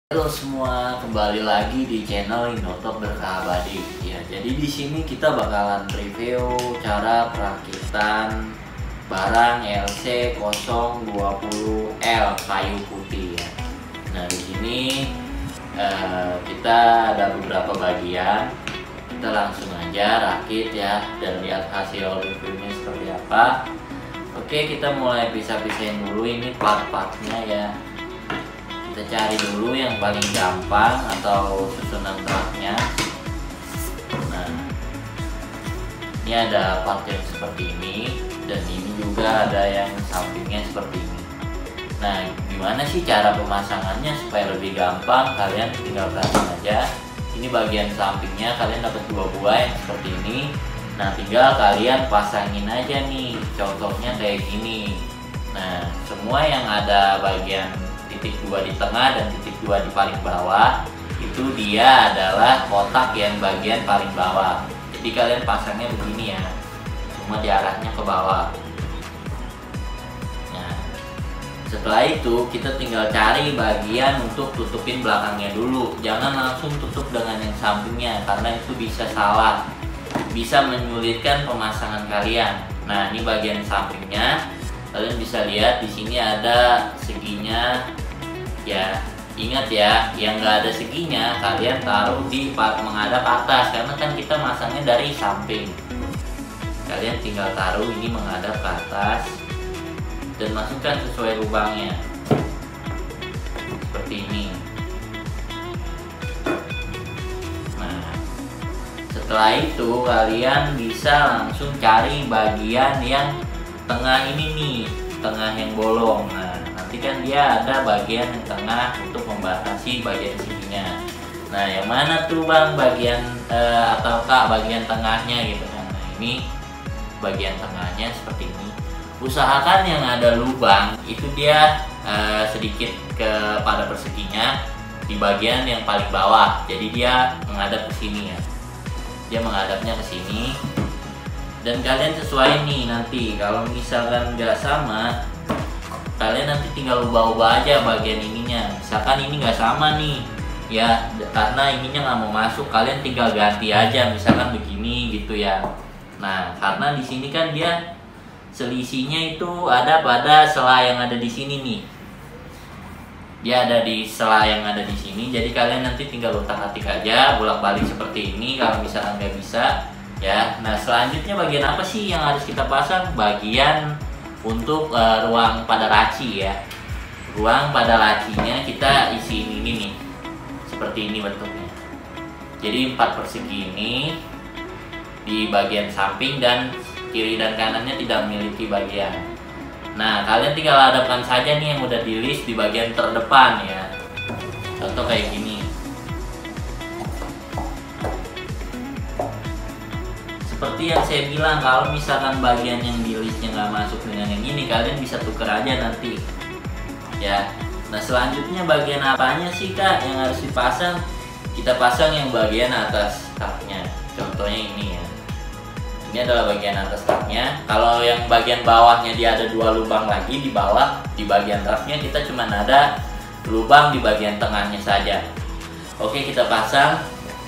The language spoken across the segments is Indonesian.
Halo semua, kembali lagi di channel Inotok Berkah Abadi. Ya, jadi di sini kita bakalan review cara perakitan barang LC020L kayu putih ya. Nah, di sini kita ada beberapa bagian. Kita langsung aja rakit ya dan lihat hasil reviewnya seperti apa. Oke, kita mulai pisah-pisahin dulu ini part-partnya ya. Kita cari dulu yang paling gampang atau susunan truknya. Nah, ini ada part yang seperti ini dan ini juga ada yang sampingnya seperti ini. Nah, gimana sih cara pemasangannya supaya lebih gampang? Kalian tinggal perhatiin aja. Ini bagian sampingnya kalian dapat dua buah yang seperti ini. Nah, tinggal kalian pasangin aja nih. Contohnya kayak gini. Nah, semua yang ada bagian titik 2 di tengah dan titik 2 di paling bawah itu dia adalah kotak yang bagian paling bawah. Jadi kalian pasangnya begini ya, cuma diarahnya ke bawah. Nah, setelah itu kita tinggal cari bagian untuk tutupin belakangnya dulu. Jangan langsung tutup dengan yang sampingnya karena itu bisa salah, bisa menyulitkan pemasangan kalian. Nah, ini bagian sampingnya. Kalian bisa lihat di sini ada seginya ya. Ingat ya, yang nggak ada seginya kalian taruh di menghadap atas karena kan kita masangnya dari samping. Kalian tinggal taruh ini menghadap ke atas dan masukkan sesuai lubangnya seperti ini. Nah, setelah itu kalian bisa langsung cari bagian yang tengah ini nih, tengah yang bolong. Nah, nanti kan dia ada bagian yang tengah untuk membatasi bagian sininya. Nah, yang mana tuh bang bagian atau kak bagian tengahnya gitu kan? Nah, ini bagian tengahnya seperti ini. Usahakan yang ada lubang itu dia sedikit pada perseginya di bagian yang paling bawah. Jadi dia menghadap ke sini ya. Dia menghadapnya ke sini. Dan kalian sesuai nih nanti. Kalau misalkan nggak sama, kalian nanti tinggal ubah-ubah aja bagian ininya. Misalkan ini nggak sama nih ya, karena ininya nggak mau masuk, kalian tinggal ganti aja misalkan begini gitu ya. Nah, karena di sini kan dia selisihnya itu ada pada sela yang ada di sini nih. Dia ada di sela yang ada di sini. Jadi kalian nanti tinggal utak-atik aja, bolak-balik seperti ini kalau misalkan nggak bisa ya. Nah, selanjutnya bagian apa sih yang harus kita pasang? Bagian untuk ruang pada laci ya. Ruang pada lacinya kita isi ini nih, seperti ini bentuknya. Jadi 4 persegi ini di bagian samping dan kiri dan kanannya tidak memiliki bagian. Nah, kalian tinggal hadapkan saja nih yang udah di list di bagian terdepan ya. Contoh kayak gini. Seperti yang saya bilang, kalau misalkan bagian yang di listnya nggak masuk dengan yang ini, kalian bisa tuker aja nanti ya. Nah, selanjutnya bagian apanya sih kak yang harus dipasang? Kita pasang yang bagian atas taknya. Contohnya ini ya. Ini adalah bagian atas taknya. Kalau yang bagian bawahnya dia ada 2 lubang lagi di bawah. Di bagian truknya kita cuma ada lubang di bagian tengahnya saja. Oke, kita pasang.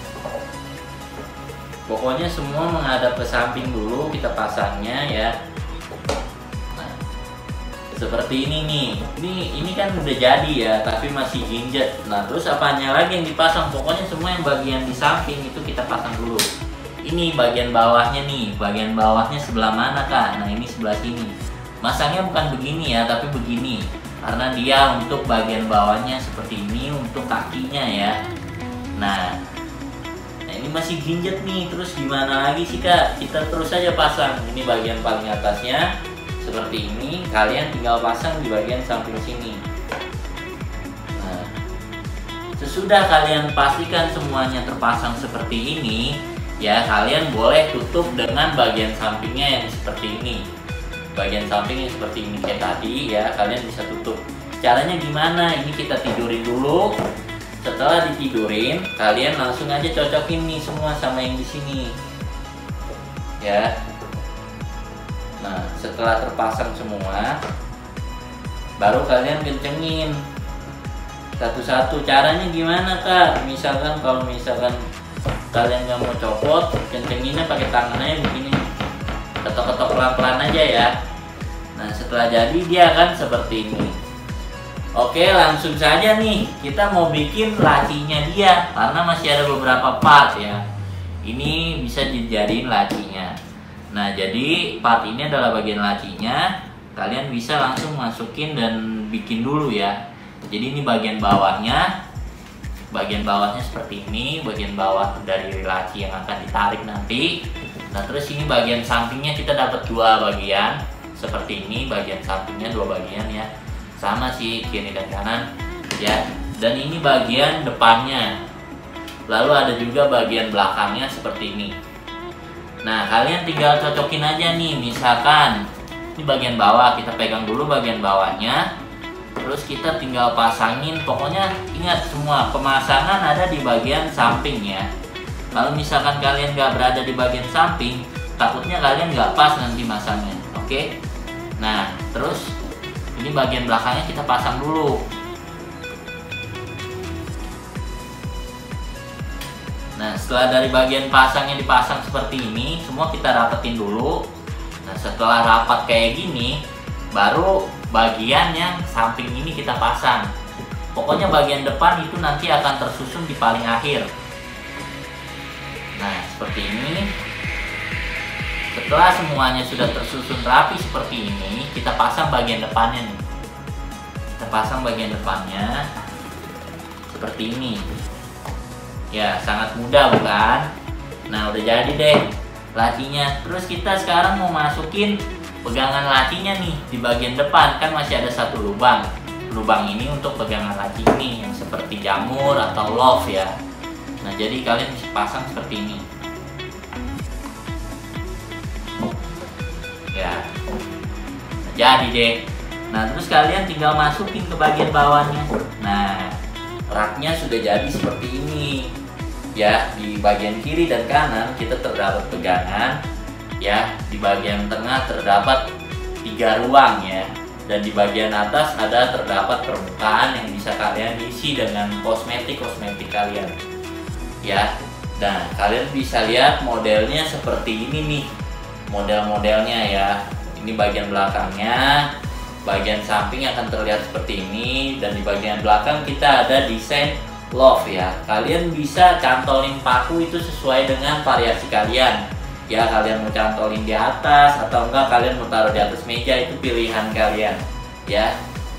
Pokoknya semua menghadap ke samping dulu kita pasangnya ya. Nah, seperti ini nih. Ini kan udah jadi ya, tapi masih ginjet. Nah, terus apanya lagi yang dipasang? Pokoknya semua yang bagian di samping itu kita pasang dulu. Ini bagian bawahnya nih. Bagian bawahnya sebelah mana kak? Nah, ini sebelah sini. Masangnya bukan begini ya, tapi begini. Karena dia untuk bagian bawahnya seperti ini untuk kakinya ya. Nah, ini masih ginjet nih, terus gimana lagi sih kak? Kita terus aja pasang. Ini bagian paling atasnya seperti ini, kalian tinggal pasang di bagian samping sini. Nah, sesudah kalian pastikan semuanya terpasang seperti ini ya, kalian boleh tutup dengan bagian sampingnya yang seperti ini. Bagian samping yang seperti ini kayak tadi ya, kalian bisa tutup. Caranya gimana? Ini kita tidurin dulu. Setelah ditidurin, kalian langsung aja cocokin nih semua sama yang di sini. Ya. Nah, setelah terpasang semua, baru kalian kencengin. satu-satu. Caranya gimana Kak? Misalkan kalau misalkan kalian nggak mau copot, kencenginnya pakai tangannya begini, ketok-ketok pelan-pelan aja ya. Nah setelah jadi dia akan seperti ini. Oke, langsung saja nih kita mau bikin lacinya dia, karena masih ada beberapa part ya. Ini bisa dijadiin lacinya. Nah jadi part ini adalah bagian lacinya. Kalian bisa langsung masukin dan bikin dulu ya. Jadi ini bagian bawahnya. Bagian bawahnya seperti ini, bagian bawah dari laci yang akan ditarik nanti. Nah terus ini bagian sampingnya kita dapat dua bagian seperti ini, bagian sampingnya dua bagian ya, sama sih kiri dan kanan ya. Dan ini bagian depannya, lalu ada juga bagian belakangnya seperti ini. Nah kalian tinggal cocokin aja nih, misalkan ini bagian bawah, kita pegang dulu bagian bawahnya, terus kita tinggal pasangin. Pokoknya ingat semua pemasangan ada di bagian samping ya. Kalau misalkan kalian nggak berada di bagian samping, takutnya kalian nggak pas nanti masangnya. Oke? Nah, terus ini bagian belakangnya kita pasang dulu. Nah, setelah dari bagian pasangnya dipasang seperti ini, semua kita rapetin dulu. Nah, setelah rapat kayak gini, baru bagian yang samping ini kita pasang. Pokoknya bagian depan itu nanti akan tersusun di paling akhir. Nah, seperti ini. Setelah semuanya sudah tersusun rapi seperti ini, kita pasang bagian depannya nih. Kita pasang bagian depannya seperti ini. Ya, sangat mudah bukan? Nah, udah jadi deh lacinya. Terus kita sekarang mau masukin pegangan lacinya nih di bagian depan. Kan masih ada satu lubang. Lubang ini untuk pegangan laci ini yang seperti jamur atau love ya. Nah, jadi kalian bisa pasang seperti ini. Ya, nah, jadi deh. Nah terus kalian tinggal masukin ke bagian bawahnya. Nah raknya sudah jadi seperti ini ya. Di bagian kiri dan kanan kita terdapat pegangan ya. Di bagian tengah terdapat 3 ruang ya. Dan di bagian atas ada terdapat permukaan yang bisa kalian isi dengan kosmetik kalian ya. Nah kalian bisa lihat modelnya seperti ini nih, model-modelnya ya. Ini bagian belakangnya, bagian samping akan terlihat seperti ini, dan di bagian belakang kita ada desain love ya. Kalian bisa cantolin paku itu sesuai dengan variasi kalian ya. Kalian mau cantolin di atas atau enggak kalian mau taruh di atas meja, itu pilihan kalian ya.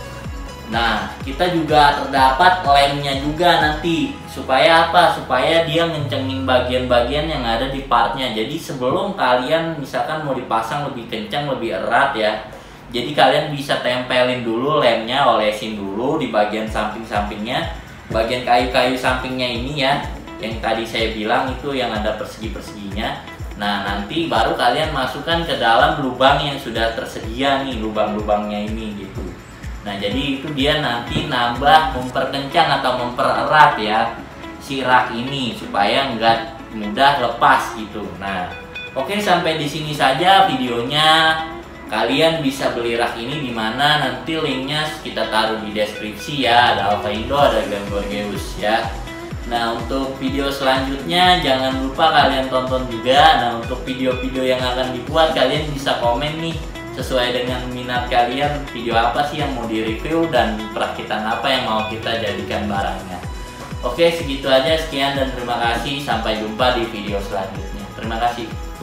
Nah kita juga terdapat lemnya juga nanti. Supaya apa? Supaya dia ngencengin bagian-bagian yang ada di partnya. Jadi sebelum kalian misalkan mau dipasang lebih kencang, lebih erat ya, jadi kalian bisa tempelin dulu lemnya, olesin dulu di bagian samping-sampingnya. Bagian kayu-kayu sampingnya ini ya, yang tadi saya bilang itu yang ada persegi-perseginya. Nah nanti baru kalian masukkan ke dalam lubang yang sudah tersedia nih, lubang-lubangnya ini gitu. Nah jadi itu dia nanti nambah memperkencang atau mempererat ya si rak ini supaya nggak mudah lepas gitu. Nah oke, sampai di sini saja videonya. Kalian bisa beli rak ini di mana, nanti linknya kita taruh di deskripsi ya. Ada Alpha Indo, ada Gamborgeus ya. Nah untuk video selanjutnya jangan lupa kalian tonton juga. Nah untuk video-video yang akan dibuat kalian bisa komen nih, sesuai dengan minat kalian, video apa sih yang mau direview dan perakitan apa yang mau kita jadikan barangnya. Oke, segitu aja, sekian dan terima kasih. Sampai jumpa di video selanjutnya. Terima kasih.